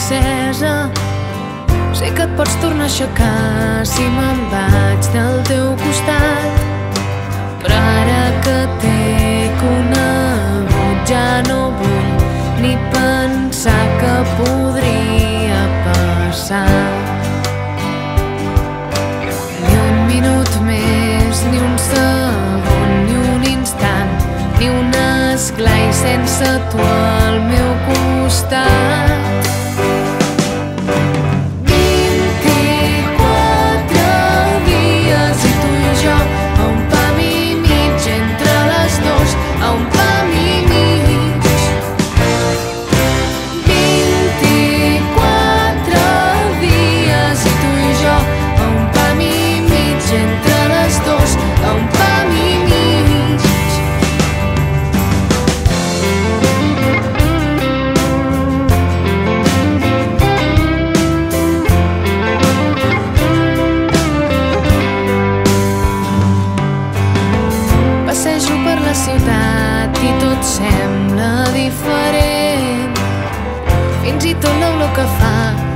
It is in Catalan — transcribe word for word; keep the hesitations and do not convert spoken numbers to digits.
encesa. Sé que et pots tornar a aixecar si me'n vaig del teu costat, però ara que t'he conegut ja no vull ni pensar que podria passar. Ni un minut més, ni un segon, ni un instant, ni un esglai sense tu al meu costat. Passejo per la ciutat i tot sembla diferent, fins i tot l'olor que fa